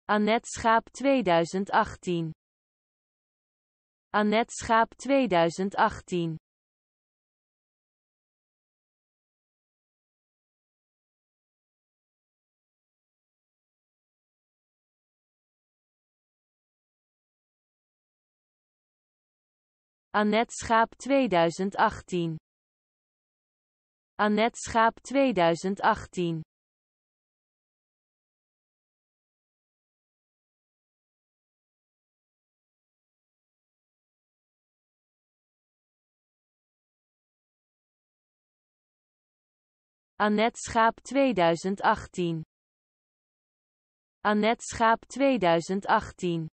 Annette Schaap 2018. Annette Schaap 2018. Annette Schaap 2018. Annette Schaap 2018. Annette Schaap 2018. Annette Schaap 2018.